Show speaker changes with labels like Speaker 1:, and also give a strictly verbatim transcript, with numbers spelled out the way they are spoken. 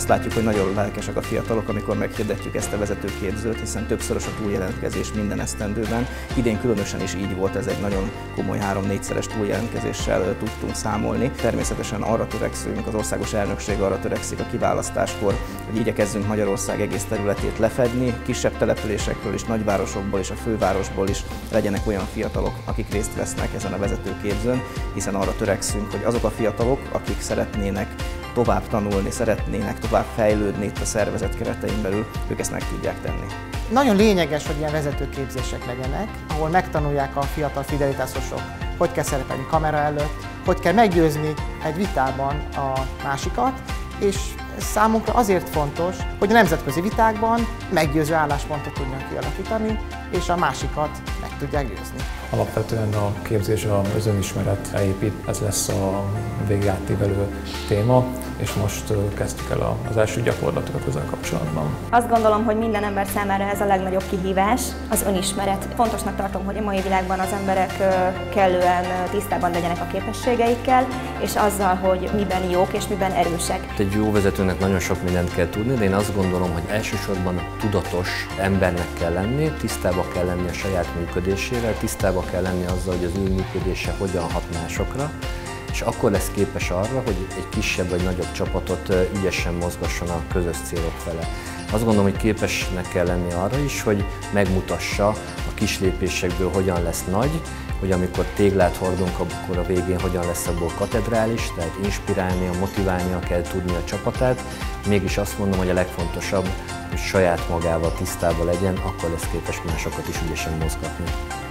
Speaker 1: Azt látjuk, hogy nagyon lelkesek a fiatalok, amikor meghirdetjük ezt a vezetőképzőt, hiszen többszörös a túljelentkezés minden esztendőben. Idén különösen is így volt, ez egy nagyon komoly három-négyszeres túljelentkezéssel tudtunk számolni. Természetesen arra törekszünk, az országos elnökség arra törekszik a kiválasztáskor, hogy igyekezzünk Magyarország egész területét lefedni, kisebb településekről és nagyvárosokból és a fővárosból is legyenek olyan fiatalok, akik részt vesznek ezen a vezetőképzőn, hiszen arra törekszünk, hogy azok a fiatalok, akik szeretnének tovább tanulni, szeretnének tovább fejlődni itt a szervezet keretein belül, ők ezt meg tudják tenni.
Speaker 2: Nagyon lényeges, hogy ilyen vezetőképzések legyenek, ahol megtanulják a fiatal fidelitásosok, hogy kell szerepelni kamera előtt, hogy kell meggyőzni egy vitában a másikat, és ez számunkra azért fontos, hogy a nemzetközi vitákban meggyőző álláspontot tudjunk kialakítani, és a másikat meg tudják győzni.
Speaker 3: Alapvetően a képzés az önismeretre épít, ez lesz a végig átívelő téma, és most kezdtük el az első gyakorlatokat ezzel kapcsolatban.
Speaker 4: Azt gondolom, hogy minden ember számára ez a legnagyobb kihívás, az önismeret. Fontosnak tartom, hogy a mai világban az emberek kellően tisztában legyenek a képességeikkel, és azzal, hogy miben jók és miben erősek.
Speaker 5: Egy jó vezetőnek nagyon sok mindent kell tudni, de én azt gondolom, hogy elsősorban tudatos embernek kell lenni, tisztába kell lenni a saját működésével, tisztába kell lenni azzal, hogy az ő működése hogyan hat másokra, és akkor lesz képes arra, hogy egy kisebb vagy nagyobb csapatot ügyesen mozgasson a közös célok fele. Azt gondolom, hogy képesnek kell lenni arra is, hogy megmutassa a kis lépésekből hogyan lesz nagy, hogy amikor téglát hordunk, akkor a végén hogyan lesz abból katedrális, tehát inspirálnia, motiválnia kell tudni a csapatát. Mégis azt mondom, hogy a legfontosabb, hogy saját magával tisztában legyen, akkor lesz képes másokat is ügyesen mozgatni.